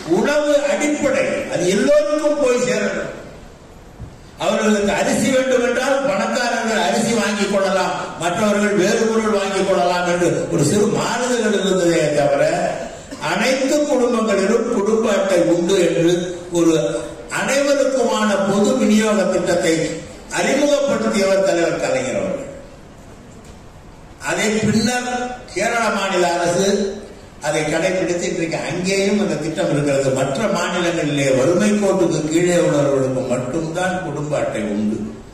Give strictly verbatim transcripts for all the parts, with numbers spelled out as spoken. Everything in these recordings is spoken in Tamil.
உணவு அடிப்படை, அது எல்லோருக்கும் போய் சேரணும். அவர்களுக்கு அரிசி வேண்டும் என்றால் பணக்காரர்கள் அரிசி வாங்கிக் கொள்ளலாம், மற்றவர்கள் வேறு பொருள் வாங்கிக் கொள்ளலாம் என்று ஒரு சிறு மாறுதல்கள் இருந்ததே தவிர அனைத்து குடும்பங்களிலும் குடும்ப அட்டை உண்டு என்று ஒரு அனைவருக்குமான பொது விநியோக திட்டத்தை அறிமுகப்படுத்தியவர் தலைவர் கலைஞர் அவர்கள். அதை பின்னர் கேரள மாநில அரசு அதை கடைபிடித்து இன்றைக்கு அங்கேயும் அந்த திட்டம் இருக்கிறது. மற்ற மாநிலங்களிலே வறுமை கோட்டுக்கு கீழே உள்ளவர்களுக்கு மட்டும்தான் குடும்ப அட்டை உண்டு.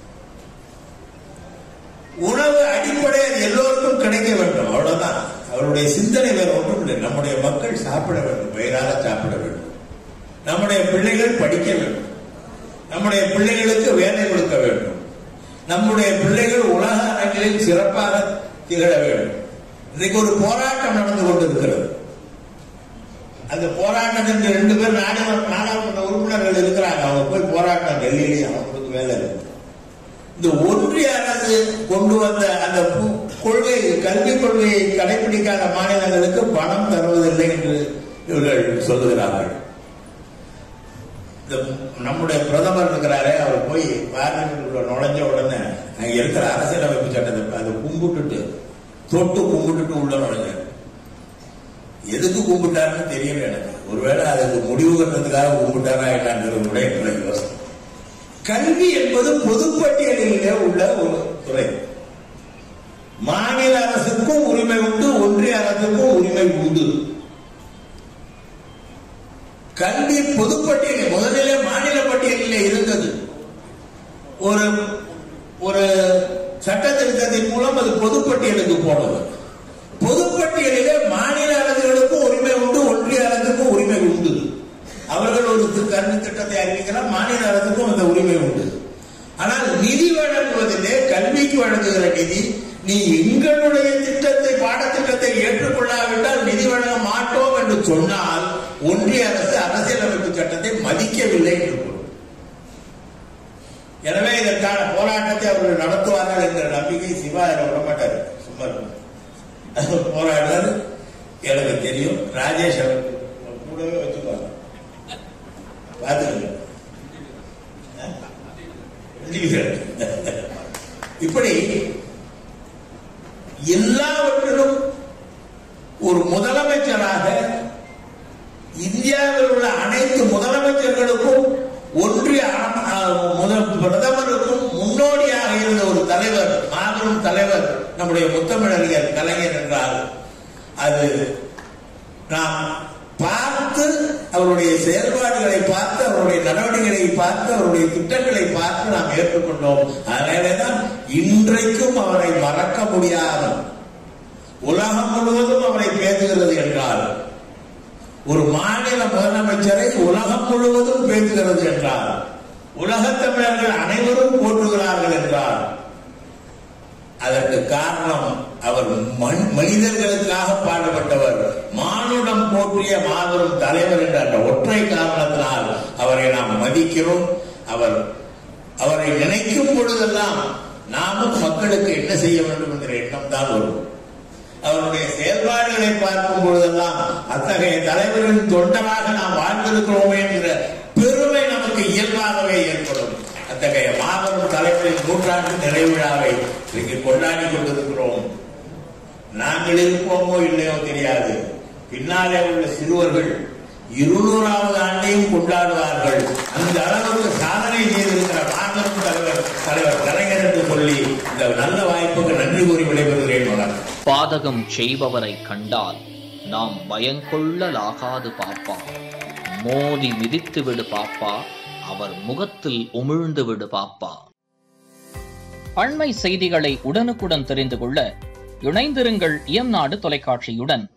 உணவு அடிப்படை எல்லோருக்கும் கிடைக்க வேண்டும், அவ்வளவுதான். அவருடைய சிந்தனை வேறு ஒன்றும் இல்லை. நம்முடைய மக்கள் சாப்பிட வேண்டும், வயிறார சாப்பிட வேண்டும், நம்முடைய பிள்ளைகள் படிக்க வேண்டும், நம்முடைய பிள்ளைகளுக்கு வேலை கொடுக்க வேண்டும், நம்முடைய பிள்ளைகள் உலக அரங்கில் சிறப்பாக திகழ வேண்டும். இன்னைக்கு ஒரு போராட்டம் நடந்து கொண்டிருக்கிறது. அந்த போராட்டத்திற்கு ரெண்டு பேர் நாடாளுமன்ற உறுப்பினர்கள் இருக்கிறாங்க. அவங்க போய் போராட்டம் டெல்லியிலேயே அவங்களுக்கு வேலை இருக்கு. இந்த ஒன்றிய அரசு கொண்டு வந்த அந்த கொள்கை, கல்விக் கொள்கையை கடைபிடிக்காத மாநிலங்களுக்கு பணம் தருவதில்லை என்று இவர்கள் சொல்லுகிறார்கள். நம்முடைய பிரதமர் இருக்கிறாரே, அவர் போய் பார்லிமெண்ட் நுழைஞ்ச உடனே அங்க இருக்கிற அரசியலமைப்பு சட்டத்தை அதை கும்பிட்டுட்டு தொட்டு கும்பிட்டுட்டு உள்ள நுழைஞ்சார். எதுக்கு கும்பிட்டாருன்னு தெரியல எனக்கு. ஒருவேளை அதுக்கு முடிவு கட்டுறதுக்காக கும்பிட்டாரா என்னங்கிறது யோசனை. கல்வி என்பது பொதுப்பட்டியலிலே உள்ள ஒரு துறை. மாநில அரசுக்கும் உரிமை உண்டு, ஒன்றிய அரசுக்கும் உரிமை உண்டு. கல்வி பொதுப்பட்டியலில் முதலிலே மாநில பட்டியலிலே இருந்தது. ஒரு ஒரு சட்ட திருத்தத்தின் மூலம் அது பொதுப்பட்டியலுக்கு போனது. பொதுப்பட்டியலிலே மாநில அரசுகளுக்கும் உரிமை உண்டு, ஒன்றிய அரசுக்கும் உரிமை உண்டு. அவர்கள் ஒரு கல்வி திட்டத்தை அறிவிக்கலாம், மாநில அரசுக்கும் அந்த உரிமை உண்டு. ஆனால் நிதி வழங்குவதிலே கல்விக்கு வழங்குகிற நிதி, நீ எங்களுடைய திட்டத்தை பாடத்திட்டத்தை ஏற்றுக்கொள்ளாவிட்டால் நிதி வழங்க மாட்டோம் என்று சொன்னால் ஒன்றிய அரசு அரசியலமைப்பு சட்டத்தை மதிக்கவில்லை என்று பொருள். எனவே இதற்கான போராட்டத்தை அவர்கள் நடத்துவார்கள் என்ற நம்பிக்கை சிவா விடமாட்டாரு. சும்மா போராடுவார். எனக்கு தெரியும், ராஜேஷ் கூடவே வச்சுக்குவாங்க. பார்த்துக்கங்க. இப்படி எல்லாவற்றிலும் ஒரு முதலமைச்சராக இந்தியாவில் உள்ள அனைத்து முதலமைச்சர்களுக்கும் ஒன்றிய பிரதமருக்கும் முன்னோடியாக இருந்த ஒரு தலைவர், மாபெரும் தலைவர் நம்முடைய முத்தமிழறிஞர் கலைஞர் என்றால் அது நாம் பார்த்து, அவருடைய செயல்பாடுகளை பார்த்து, அவருடைய நடவடிக்கைகளை பார்த்து, அவருடைய திட்டங்களை பார்த்து நாம் ஏற்றுக்கொண்டோம். அதனாலதான் இன்றைக்கும் அவரை மறக்க முடியாமல் உலகம் முழுவதும் அவரை பேசுகிறது என்றால், ஒரு மாநில முதலமைச்சரை உலகம் முழுவதும் பேசுகிறது என்றால், உலகத் தமிழர்கள் அனைவரும் போற்றுகிறார்கள் என்றால், அதற்கு காரணம் அவர் மனிதர்களுக்காக பாடுபட்டவர், மானுடம் போற்றிய மாபெரும் தலைவர் என்ற அந்த ஒற்றை காரணத்தினால் அவரை நாம் மதிக்கிறோம். அவர் அவரை நினைக்கும் பொழுதெல்லாம் நாமும் மக்களுக்கு என்ன செய்ய வேண்டும் என்கிற எண்ணம் தான் வரும். அவருடைய செயல்பாடுகளை பார்க்கும் பொழுதெல்லாம் அத்தகைய தலைவரின் தொண்டராக நாம் வாழ்ந்திருக்கிறோமே என்கிற பெருமை நமக்கு இயல்பாகவே ஏற்படும். அத்தகைய மாபெரும் தலைவரின் நூற்றாண்டு நிறைவு விழாவை இங்கு கொண்டாடி கொண்டிருக்கிறோம். நாங்கள் இருப்போமோ இல்லையோ தெரியாது, பின்னாலே உள்ள சிறுவர்கள் இருநூறாவது ஆண்டையும் கொண்டாடுவார்கள். அந்த அளவுக்கு சாதனை செய்திருக்கிற மாபெரும் தலைவர் தலைவர் கலைஞர் என்று சொல்லி இந்த நல்ல வாய்ப்புக்கு நன்றி கூறி விடைபெறுகிறேன். பாதகம் செய்பவரை கண்டால் நாம் பயங்கொள்ளலாகாது பாப்பா, மோதி மிதித்து விடு பாப்பா, அவர் முகத்தில் உமிழ்ந்து விடு பாப்பா. அண்மை செய்திகளை உடனுக்குடன் தெரிந்து கொள்ள இணைந்திருங்கள் இயம்நாடு தொலைக்காட்சியுடன்.